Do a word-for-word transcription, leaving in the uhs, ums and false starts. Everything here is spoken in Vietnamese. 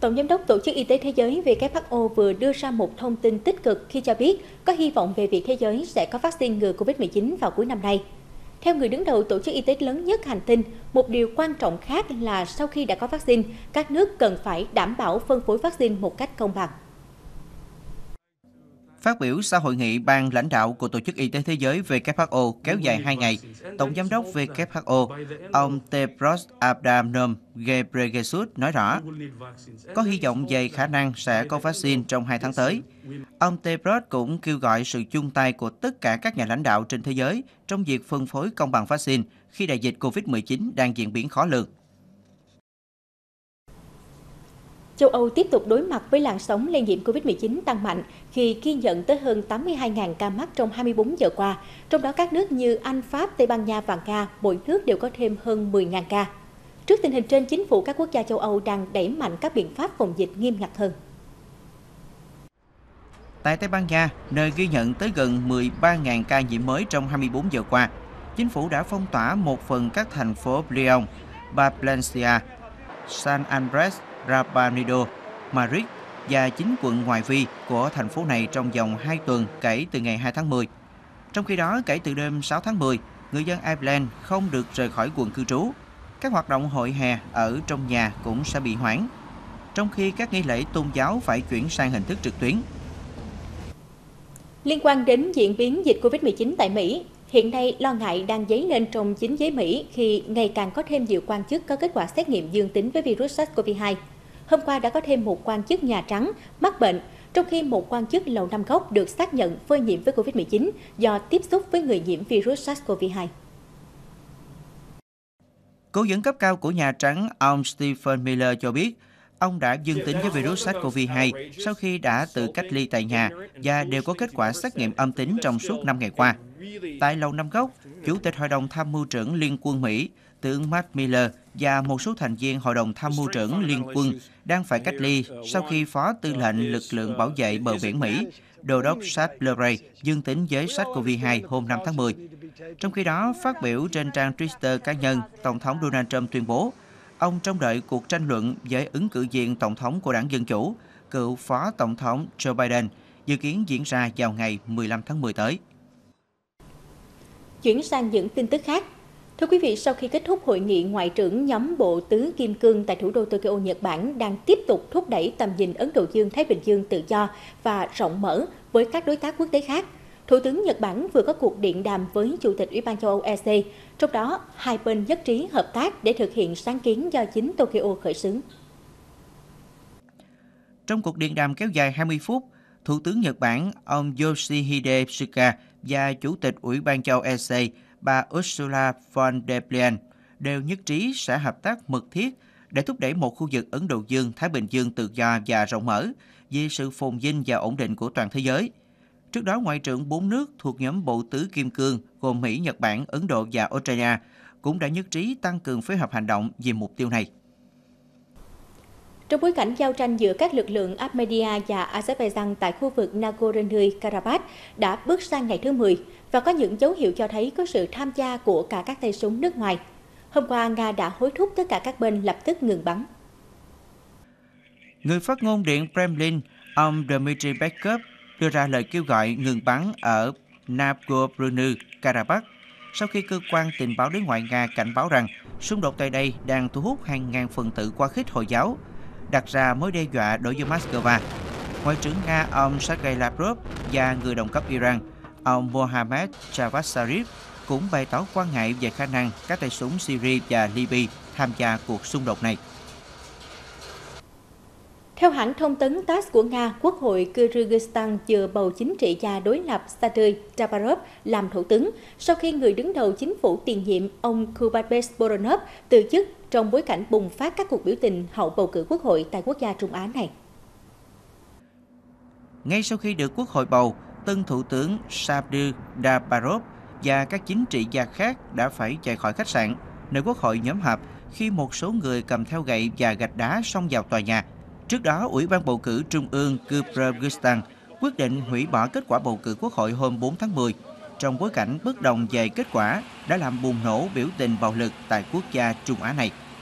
Tổng Giám đốc Tổ chức Y tế Thế giới W H O vừa đưa ra một thông tin tích cực khi cho biết có hy vọng về việc thế giới sẽ có vaccine ngừa Covid mười chín vào cuối năm nay. Theo người đứng đầu tổ chức y tế lớn nhất hành tinh, một điều quan trọng khác là sau khi đã có vaccine, các nước cần phải đảm bảo phân phối vaccine một cách công bằng. Phát biểu sau hội nghị ban lãnh đạo của Tổ chức Y tế Thế giới W H O kéo dài hai ngày, Tổng Giám đốc W H O, ông Tedros Adhanom Ghebreyesus nói rõ, có hy vọng về khả năng sẽ có vaccine trong hai tháng tới. Ông Tedros cũng kêu gọi sự chung tay của tất cả các nhà lãnh đạo trên thế giới trong việc phân phối công bằng vaccine khi đại dịch Covid mười chín đang diễn biến khó lường. Châu Âu tiếp tục đối mặt với làn sóng lây nhiễm Covid mười chín tăng mạnh khi ghi nhận tới hơn tám mươi hai nghìn ca mắc trong hai mươi bốn giờ qua, trong đó các nước như Anh, Pháp, Tây Ban Nha và Nga, mỗi nước đều có thêm hơn mười nghìn ca. Trước tình hình trên, chính phủ các quốc gia châu Âu đang đẩy mạnh các biện pháp phòng dịch nghiêm ngặt hơn. Tại Tây Ban Nha, nơi ghi nhận tới gần mười ba nghìn ca nhiễm mới trong hai mươi bốn giờ qua, chính phủ đã phong tỏa một phần các thành phố Lyon, Valencia, San Andrés, Rabanido, Madrid và chín quận ngoại vi của thành phố này trong vòng hai tuần kể từ ngày hai tháng mười. Trong khi đó, kể từ đêm sáu tháng mười, người dân Ireland không được rời khỏi quận cư trú. Các hoạt động hội hè ở trong nhà cũng sẽ bị hoãn, trong khi các nghi lễ tôn giáo phải chuyển sang hình thức trực tuyến. Liên quan đến diễn biến dịch Covid mười chín tại Mỹ, hiện nay lo ngại đang dấy lên trong chính giới Mỹ khi ngày càng có thêm nhiều quan chức có kết quả xét nghiệm dương tính với virus SARS-xê o vê hai. Hôm qua đã có thêm một quan chức Nhà Trắng mắc bệnh, trong khi một quan chức Lầu Năm Góc được xác nhận phơi nhiễm với Covid mười chín do tiếp xúc với người nhiễm virus SARS-xê o vê hai. Cố vấn cấp cao của Nhà Trắng, ông Stephen Miller cho biết, ông đã dương tính với virus SARS-xê o vê hai sau khi đã tự cách ly tại nhà và đều có kết quả xét nghiệm âm tính trong suốt năm ngày qua. Tại Lầu Năm Góc, Chủ tịch Hội đồng Tham mưu trưởng Liên quân Mỹ, tướng Mark Miller và một số thành viên Hội đồng Tham mưu trưởng Liên quân đang phải cách ly sau khi Phó Tư lệnh Lực lượng Bảo vệ bờ biển Mỹ, Đô đốc Chad Leray dương tính với SARS-xê o vê hai hôm năm tháng mười. Trong khi đó, phát biểu trên trang Twitter cá nhân, Tổng thống Donald Trump tuyên bố, ông trông đợi cuộc tranh luận với ứng cử viên Tổng thống của Đảng Dân Chủ, cựu Phó Tổng thống Joe Biden, dự kiến diễn ra vào ngày mười lăm tháng mười tới. Chuyển sang những tin tức khác. Thưa quý vị, sau khi kết thúc hội nghị ngoại trưởng nhóm bộ tứ Kim Cương tại thủ đô Tokyo, Nhật Bản đang tiếp tục thúc đẩy tầm nhìn Ấn Độ Dương-Thái Bình Dương tự do và rộng mở với các đối tác quốc tế khác, Thủ tướng Nhật Bản vừa có cuộc điện đàm với Chủ tịch Ủy ban châu Âu E C, trong đó hai bên nhất trí hợp tác để thực hiện sáng kiến do chính Tokyo khởi xướng. Trong cuộc điện đàm kéo dài hai mươi phút, Thủ tướng Nhật Bản ông Yoshihide Suga và Chủ tịch Ủy ban châu Âu E C bà Ursula von der Leyen đều nhất trí sẽ hợp tác mật thiết để thúc đẩy một khu vực Ấn Độ Dương-Thái Bình Dương tự do và rộng mở vì sự phồn vinh và ổn định của toàn thế giới. Trước đó, Ngoại trưởng bốn nước thuộc nhóm bộ tứ Kim Cương gồm Mỹ, Nhật Bản, Ấn Độ và Australia cũng đã nhất trí tăng cường phối hợp hành động vì mục tiêu này. Trong bối cảnh giao tranh giữa các lực lượng Armenia và Azerbaijan tại khu vực Nagorno-Karabakh đã bước sang ngày thứ mười và có những dấu hiệu cho thấy có sự tham gia của cả các tay súng nước ngoài. Hôm qua, Nga đã hối thúc tất cả các bên lập tức ngừng bắn. Người phát ngôn Điện Kremlin, ông Dmitry Peskov đưa ra lời kêu gọi ngừng bắn ở Nagorno-Karabakh sau khi cơ quan tình báo đối ngoại Nga cảnh báo rằng xung đột tại đây đang thu hút hàng ngàn phần tử quá khích Hồi giáo, đặt ra mối đe dọa đối với Moscow. Ngoại trưởng Nga ông Sergei Lavrov và người đồng cấp Iran, ông Mohammad Javad Zarif cũng bày tỏ quan ngại về khả năng các tay súng Syria và Libya tham gia cuộc xung đột này. Theo hãng thông tấn tát ét của Nga, Quốc hội Kyrgyzstan vừa bầu chính trị gia đối lập Sergei Jabarov làm thủ tướng sau khi người đứng đầu chính phủ tiền nhiệm ông Kurbabes Boronov từ chức trong bối cảnh bùng phát các cuộc biểu tình hậu bầu cử quốc hội tại quốc gia Trung Á này. Ngay sau khi được Quốc hội bầu, tân thủ tướng Sergei Jabarov và các chính trị gia khác đã phải chạy khỏi khách sạn, nơi Quốc hội nhóm họp khi một số người cầm theo gậy và gạch đá xông vào tòa nhà. Trước đó, Ủy ban bầu cử Trung ương Kyrgyzstan quyết định hủy bỏ kết quả bầu cử Quốc hội hôm bốn tháng mười, trong bối cảnh bất đồng về kết quả đã làm bùng nổ biểu tình bạo lực tại quốc gia Trung Á này.